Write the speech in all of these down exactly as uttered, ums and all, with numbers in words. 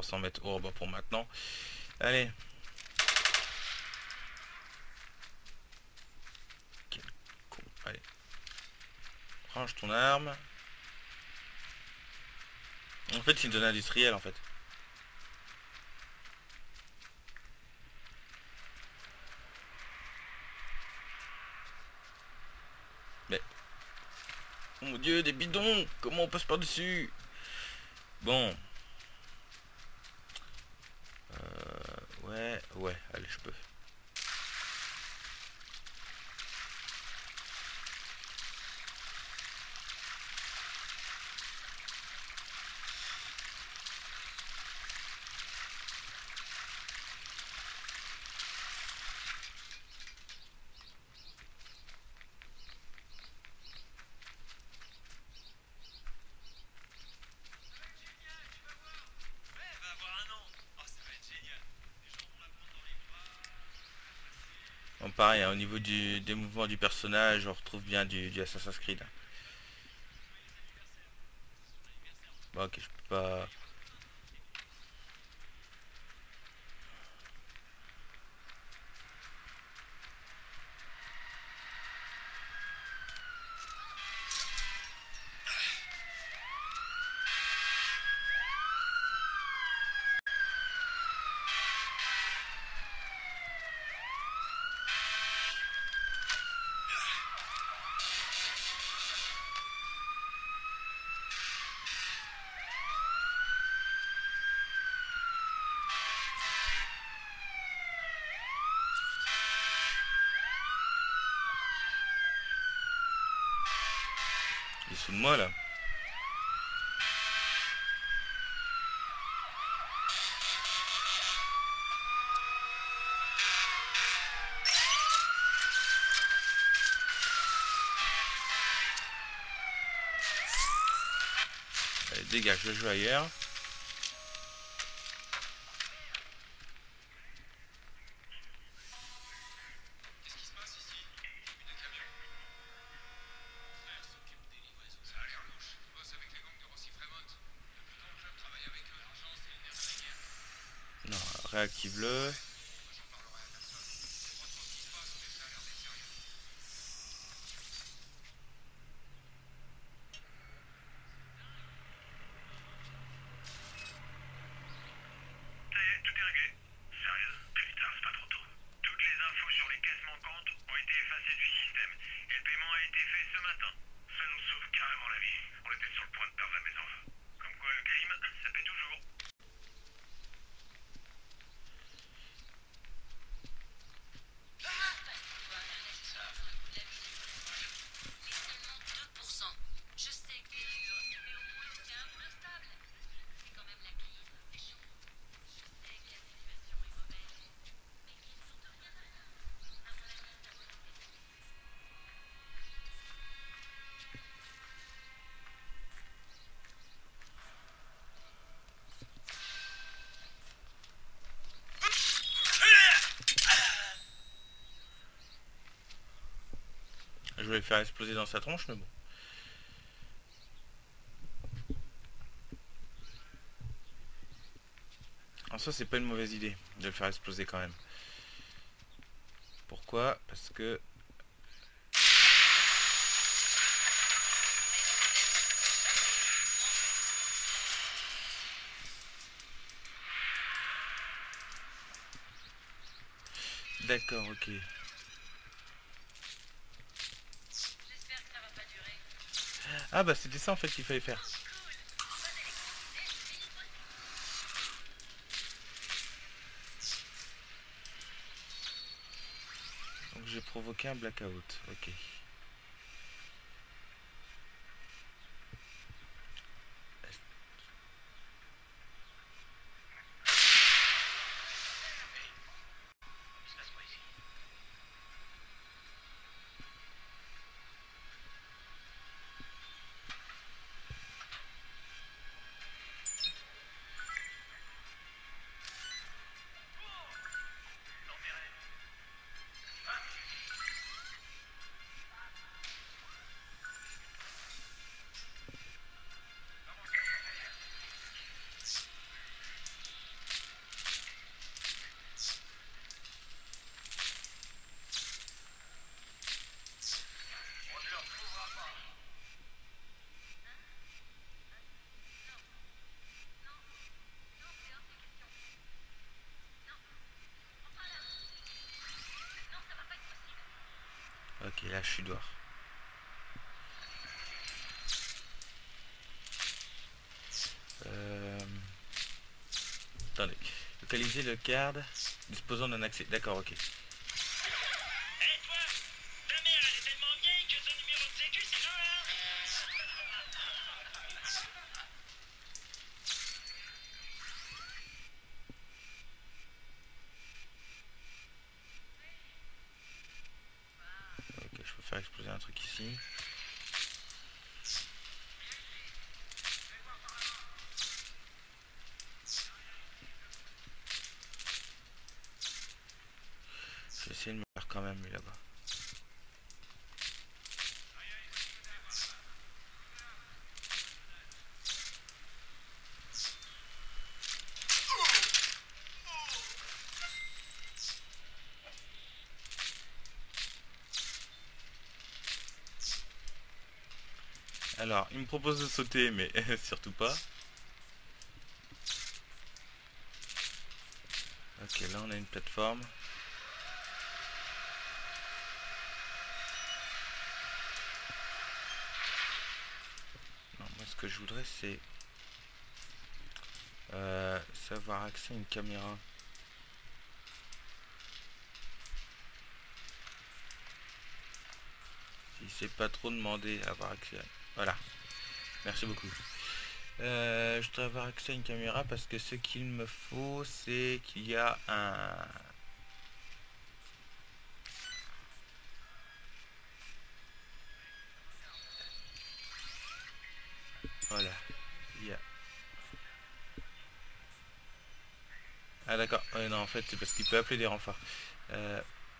trois cents mètres. Oh bah pour maintenant. Allez. Quel con. Allez. Range ton arme. En fait, c'est une zone industrielle en fait. Mais... Oh mon dieu, des bidons! Comment on passe par-dessus? Bon. Euh... Ouais, ouais, allez, je peux. Bon, pareil, hein, au niveau du, des mouvements du personnage, on retrouve bien du, du Assassin's Creed. Bon, ok, je peux pas... Il est sous de moi là. Allez, dégage, je joue ailleurs. Non, réactive-le. Je vais le faire exploser dans sa tronche, mais bon. En soi, c'est pas une mauvaise idée de le faire exploser quand même. Pourquoi? Parce que... D'accord, ok. Ah bah c'était ça en fait qu'il fallait faire. Donc j'ai provoqué un blackout, ok. là je suis dehors. Euh... Attendez. Localiser le garde disposant d'un accès. D'accord, ok. Ok, je peux faire exploser un truc ici. Je vais essayer de me faire quand même lui là-bas. Alors, il me propose de sauter, mais surtout pas. Ok, là on a une plateforme. Non, moi ce que je voudrais c'est euh, savoir accès à une caméra. Si c'est pas trop demandé à avoir accès à... Voilà, merci beaucoup. Euh, je dois avoir accès à une caméra parce que ce qu'il me faut c'est qu'il y a un... Voilà, il y a... Ah d'accord, ouais, non en fait c'est parce qu'il peut appeler des renforts. Euh...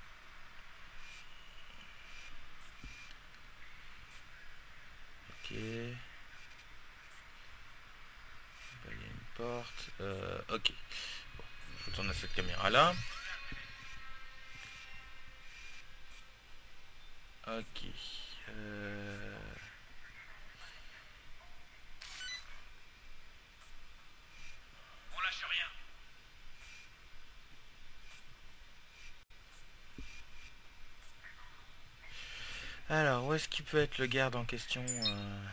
Ok. Bah, il y a une porte. Euh... Ok. Bon, je retourne à cette caméra là. Ok. Euh... On lâche rien. Alors, où est-ce qu'il peut être le garde en question euh...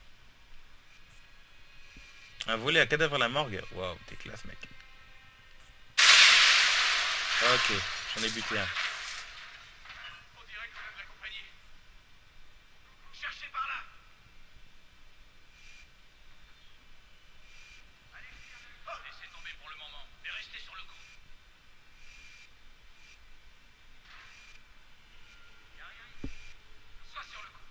Un volet à cadavre à la morgue. Waouh, t'es classe, mec. Ok, j'en ai buté un. On dirait que vous de la compagnie. Cherchez par là. Allez, oh, laissez tomber pour le moment, mais restez sur le coup. Y'a rien ici. Sois sur le coup.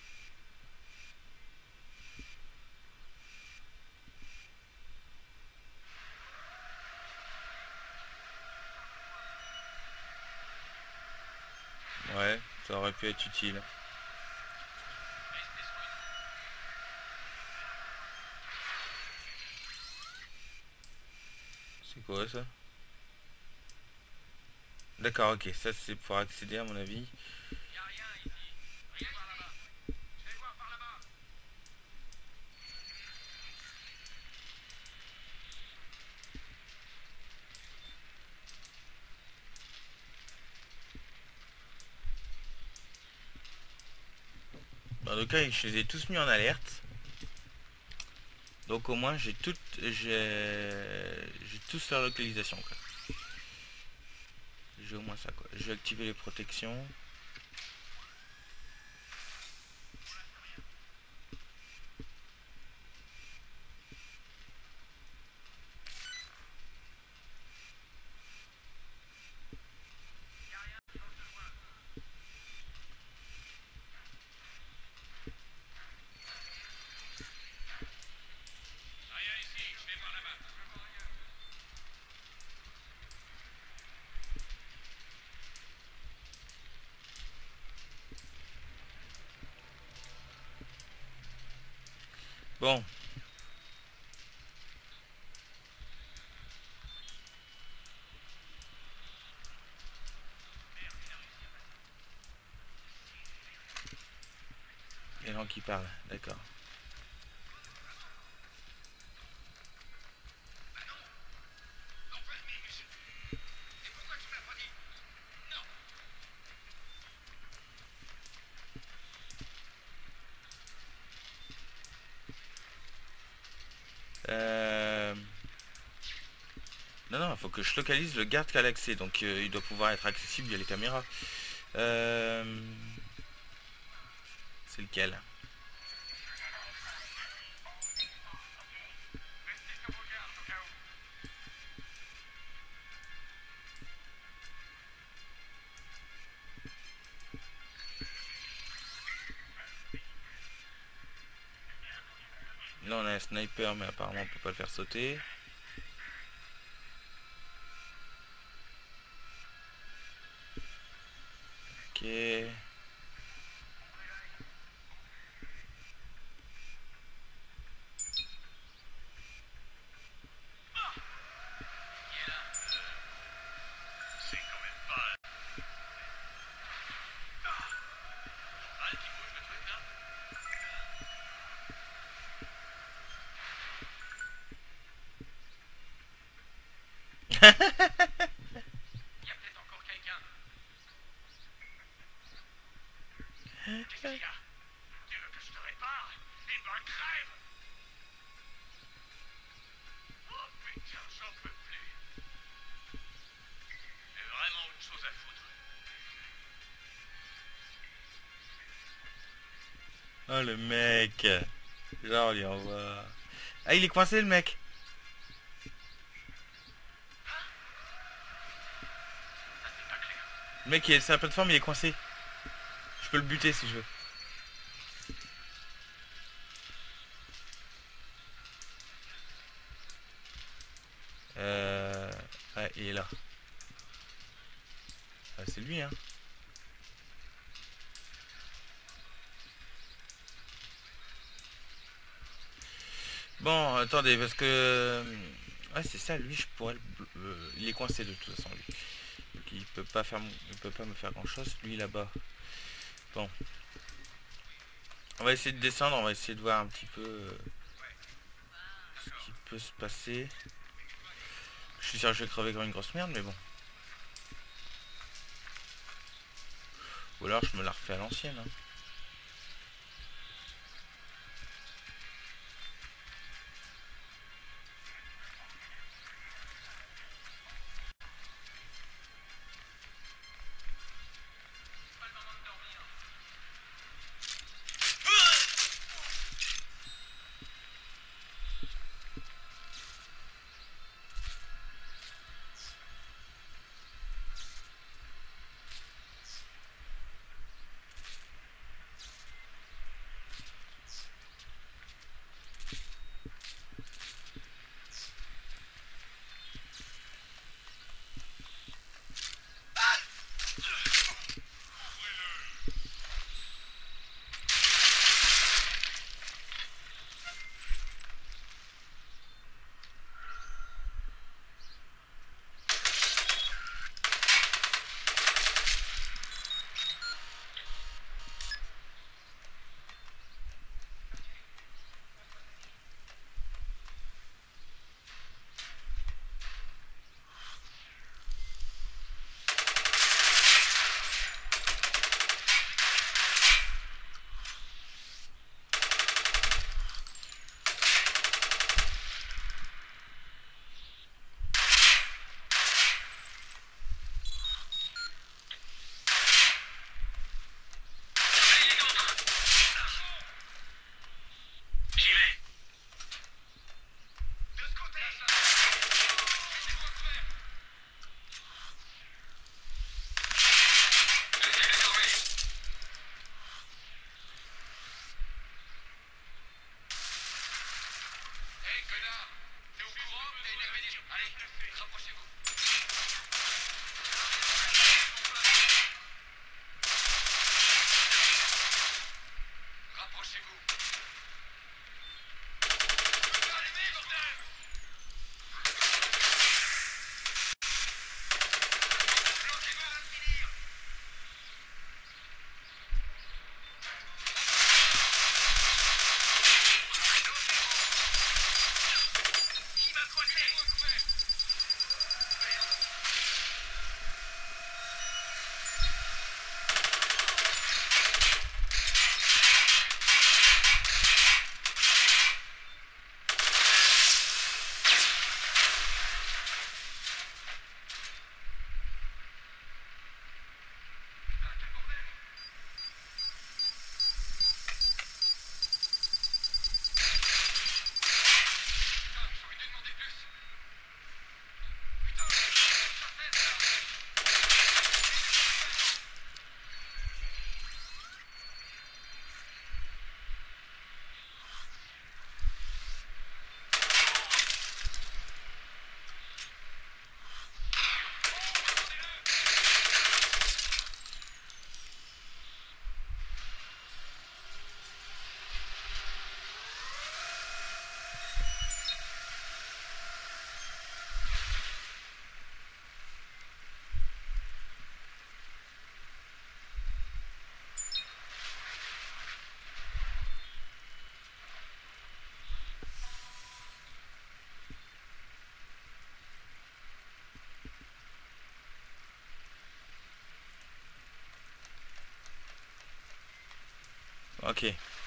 Ouais, ça aurait pu être utile. Restez sur le coup. C'est quoi ça? D'accord, ok, ça c'est pour accéder à mon avis. Y'a rien ici. Rien par là-bas. Je vais voir par là-bas. Dans le cas, je les ai tous mis en alerte. Donc au moins j'ai toutes j'ai j'ai tous leur localisation quoi. J'ai au moins ça quoi. Je vais activer les protections. Rien ici. Je vais voir là-bas. Bon. Les gens qui parlent, d'accord. Non, non, il faut que je localise le garde qui a l'accès. Donc euh, il doit pouvoir être accessible via les caméras. Euh... C'est lequel? Restez sur vos gardes au cas où. Là on a un sniper mais apparemment on peut pas le faire sauter. Ok. C'est quand même pas... Mal qui bouge le truc là. Il y a peut-être encore quelqu'un. Qu'est-ce qu'il y a? Tu veux que je te répare? Eh ben crève! Oh putain, j'en peux plus. J'ai vraiment autre chose à foutre. Oh le mec. Genre on lui envoie. Ah il est coincé le mec. Ça c'est pas clair. Le mec il est sur la plateforme, il est coincé. Je peux le buter si je veux. Euh... Ouais, il est là. Ah, c'est lui hein. Bon, attendez, parce que... Ouais, c'est ça, lui, je pourrais... le- euh, il est coincé de toute façon, lui. Donc il peut pas faire... il peut pas me faire grand-chose, lui, là-bas. Bon. On va essayer de descendre, on va essayer de voir un petit peu... euh, ce qui peut se passer. Je suis sûr que je vais crever comme une grosse merde, mais bon. Ou alors, je me la refais à l'ancienne, hein. C'est pas le moment de dormir. Ok.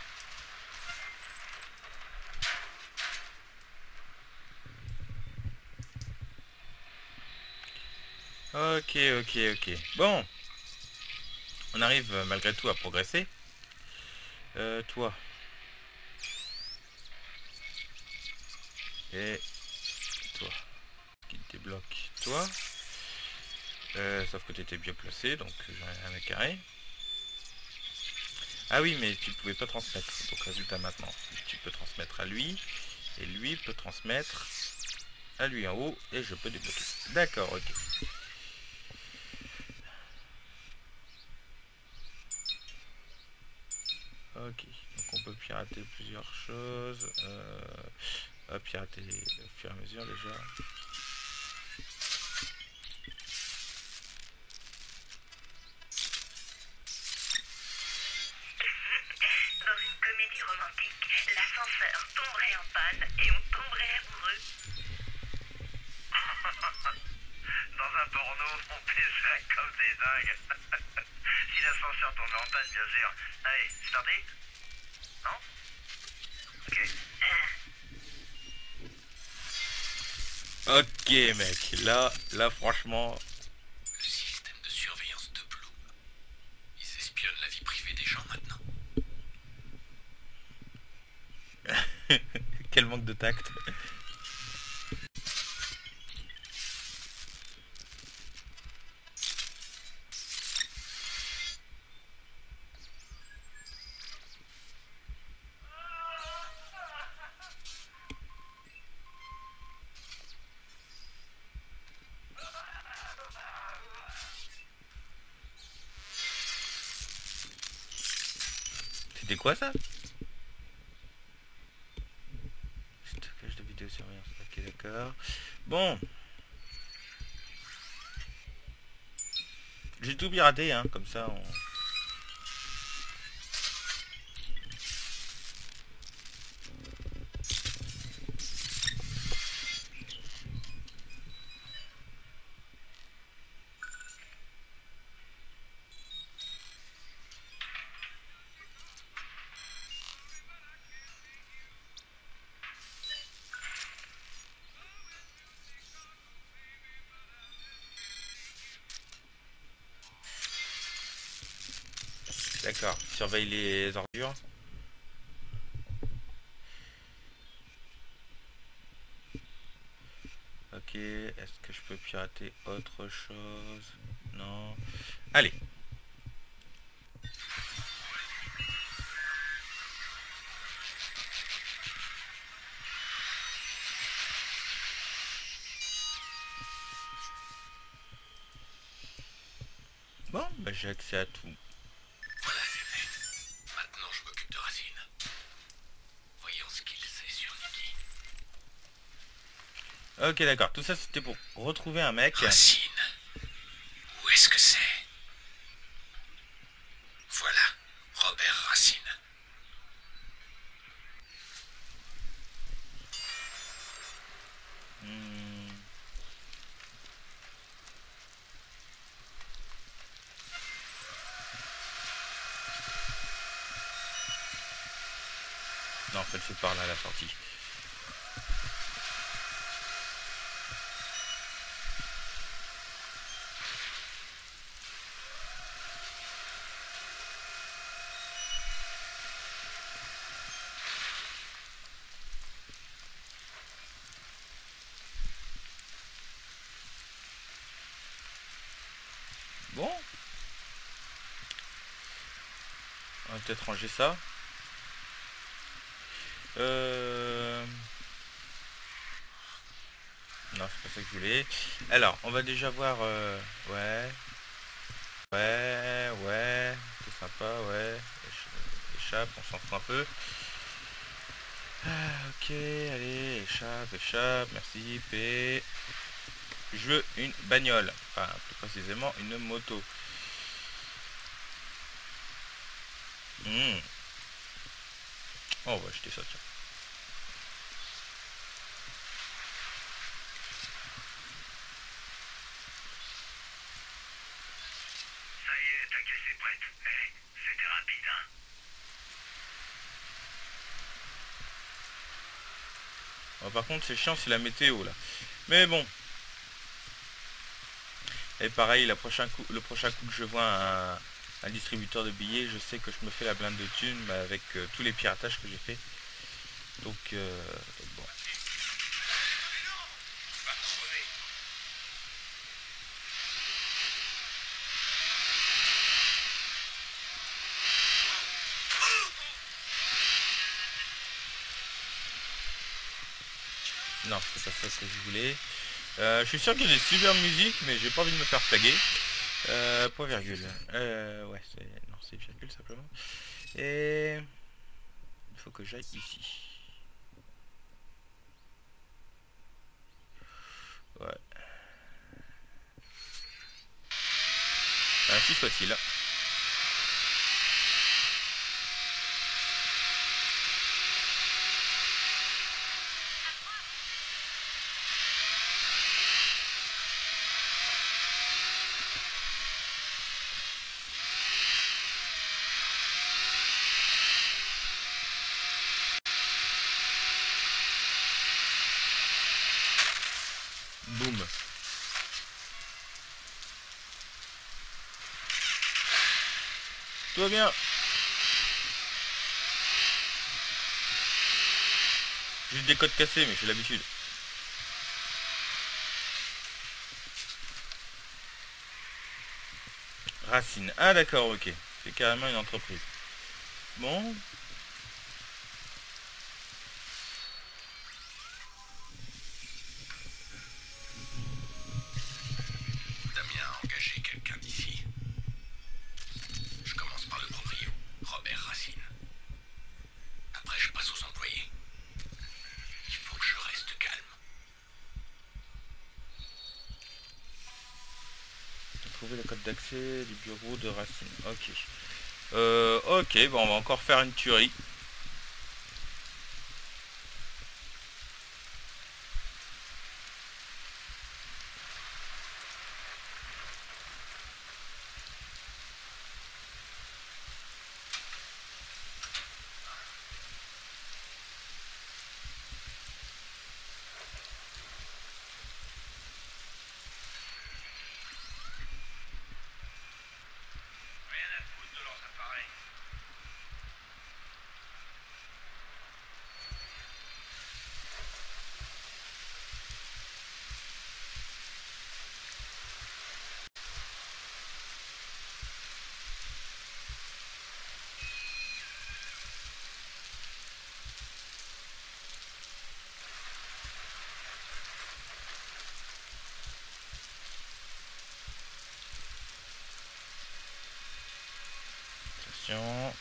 Ok, ok, ok. Bon. On arrive euh, malgré tout à progresser. Euh, toi. Et toi. Qui débloque toi. Euh, sauf que tu étais bien placé, donc j'ai rien à carré. Ah oui, mais tu pouvais pas transmettre. Donc résultat maintenant, tu peux transmettre à lui. Et lui peut transmettre à lui en haut. Et je peux débloquer. D'accord, ok. Ok, donc on peut pirater plusieurs choses. Euh, à pirater au fur et à mesure déjà. Dans une comédie romantique, l'ascenseur tomberait en panne et on tomberait amoureux. Dans un porno, on pèserait comme des dingues. Si l'ascenseur tombait en panne, bien sûr. Allez, c'est parti? Non? Ok. Ok mec, là, là franchement... Le système de surveillance de Blue. Ils espionnent la vie privée des gens maintenant. Quel manque de tact. C'était quoi ça? Stockage de vidéosurveillance. Ok, d'accord. Bon. J'ai tout piraté, hein, comme ça on... D'accord, surveille les ordures. Ok, est-ce que je peux pirater autre chose? Non. Allez. Bon, bah j'ai accès à tout. Voilà, c'est fait. Maintenant, je m'occupe de Racine. Voyons ce qu'il sait sur Nikki. Ok, d'accord. Tout ça, c'était pour retrouver un mec. Racine. Où est-ce que c'est? Voilà, Robert Racine. Hmm. Non, en fait, c'est par là la sortie. Bon. On va peut-être ranger ça. Euh... Non, c'est pas ça que je voulais. Alors, on va déjà voir... Euh... Ouais. Ouais, ouais. C'est sympa, ouais. Éch- Échappe, on s'en fout un peu. Ah, ok, allez, échappe, échappe, merci, P. Je veux une bagnole. Enfin, plus précisément, une moto. Hmm. Oh, on va acheter ça, tiens. Ça y est, ta caisse est prête. Eh, c'était rapide, hein? Bon, par contre c'est chiant, c'est la météo là. Mais bon. Et pareil, la prochain coup, le prochain coup que je vois un, un distributeur de billets, je sais que je me fais la blinde de thunes bah, avec euh, tous les piratages que j'ai fait. Donc, euh, donc bon. Non, c'est pas ça que je voulais. Euh, je suis sûr qu'il y a des super musiques, mais j'ai pas envie de me faire flaguer. Euh, point virgule. Euh, ouais, c'est non, c'est virgule simplement. Et il faut que j'aille ici. Ouais. Ainsi soit-il. Boum. Tout va bien. Juste des codes cassés, mais j'ai l'habitude. Racine. Ah d'accord, ok. C'est carrément une entreprise. Bon. Damien a engagé quelqu'un d'ici. Je commence par le proprio, Robert Racine. Après, je passe aux employés. Il faut que je reste calme. Trouver le code d'accès du bureau de Racine. Ok. Euh, ok, bon, on va encore faire une tuerie. Rien à foutre de leurs appareils. Attention.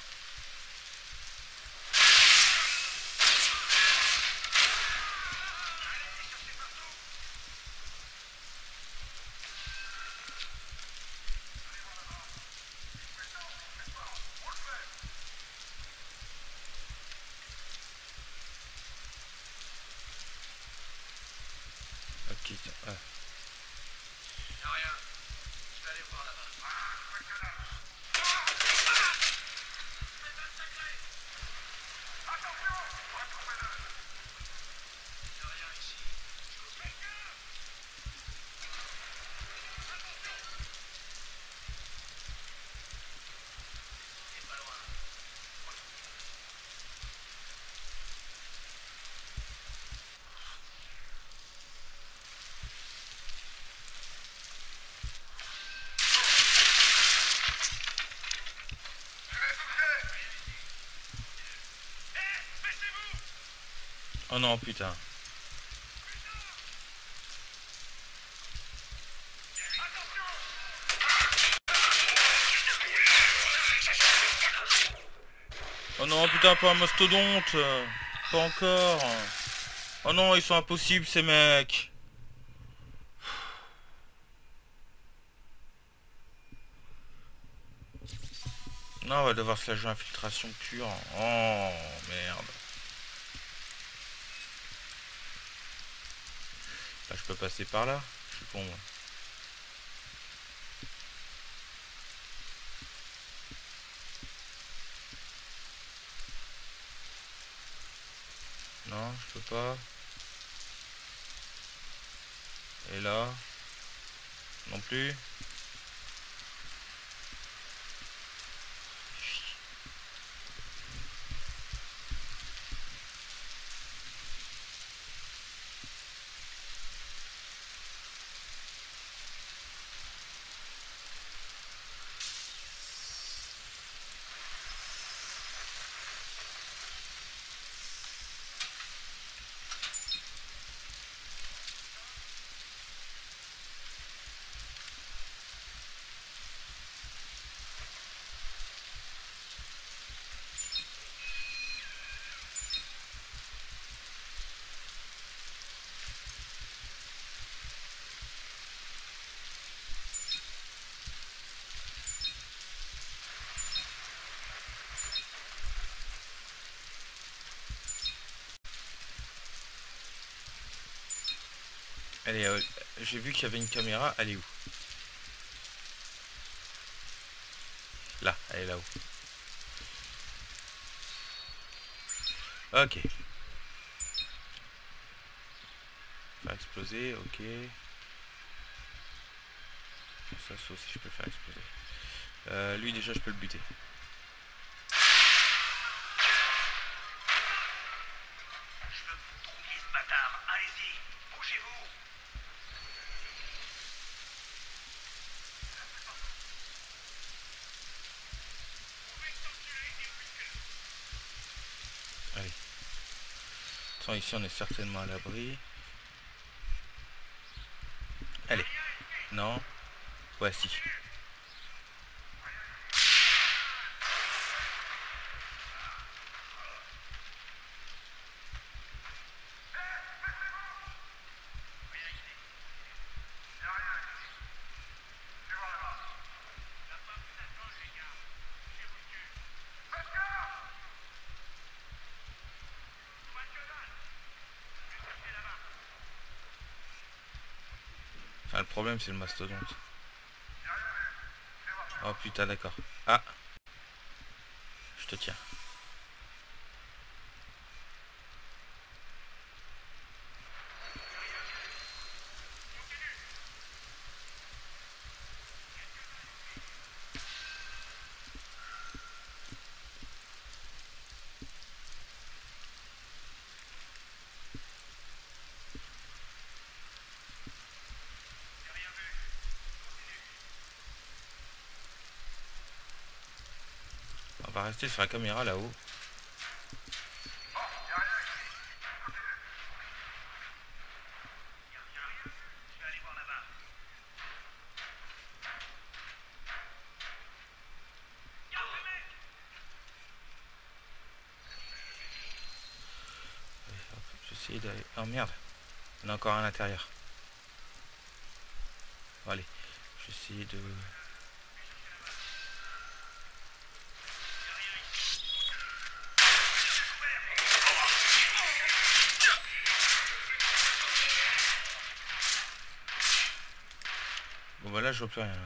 Ok, ça, ah. Y'a rien. Je vais aller voir là-bas. Oh non, putain. Oh non, putain, pas un mastodonte. Pas encore. Oh non, ils sont impossibles ces mecs. Non, on va devoir se la jouer infiltration pure. Oh merde. Là, je peux passer par là. Je suis con, moi. Non, je peux pas. Et là, non plus. Allez, euh, j'ai vu qu'il y avait une caméra, elle est où? Là, elle est là-haut. Ok. Faire exploser, ok. Ça, ça aussi, je peux faire exploser. Euh, lui, déjà, je peux le buter. Je veux que vous trouviez ce bâtard. Allez-y, bougez-vous. Allez. Attends, ici, on est certainement à l'abri. Allez. Non. Ouais, si. Enfin, le problème, c'est le mastodonte. Oh putain, d'accord. Ah. Je te tiens. On va rester sur la caméra là-haut. Je vais aller voir là-bas. J'essaie d'aller... Oh merde. Il y en a encore un à l'intérieur. Bon, allez. J'essaie de... Bon bah là je vois plus rien.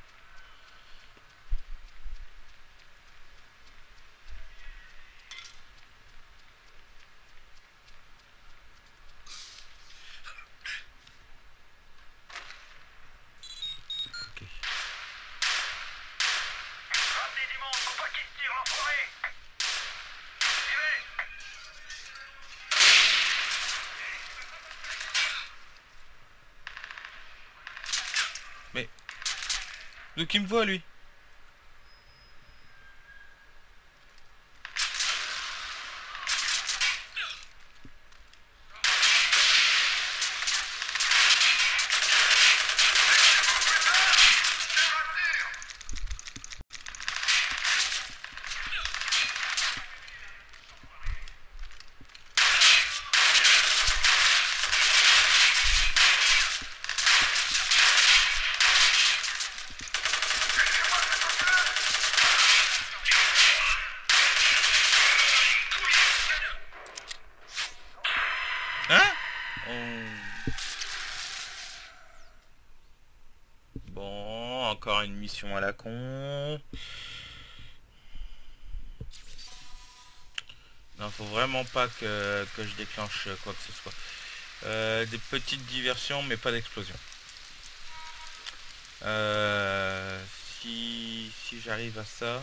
Ok. Ramenez du monde, faut pas qu'ils se tirent l'enfoiré. J'y vais. Mais... D'où qu'il me voit lui? Hein? Oh. Bon, encore une mission à la con. Non, faut vraiment pas que, que je déclenche quoi que ce soit. Euh, des petites diversions, mais pas d'explosion. Euh, si si j'arrive à ça...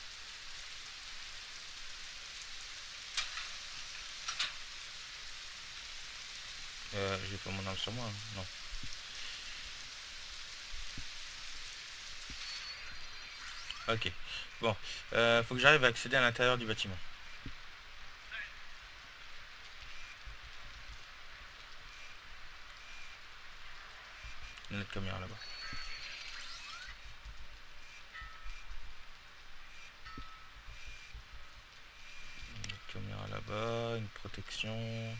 Euh, j'ai pas mon arme sur moi, hein. Non. Ok. Bon. Euh, faut que j'arrive à accéder à l'intérieur du bâtiment. Notre caméra là-bas. Notre caméra là-bas, une protection.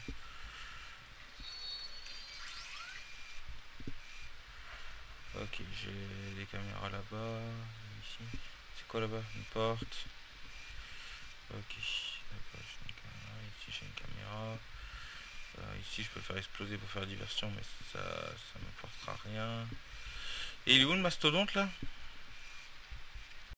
Ok, j'ai des caméras là-bas. Ici. C'est quoi là-bas? Une porte. Ok. D'accord, j'ai une caméra. Ici j'ai une caméra. Euh, ici je peux faire exploser pour faire diversion, mais ça ça m'apportera rien. Et il est où le mastodonte là?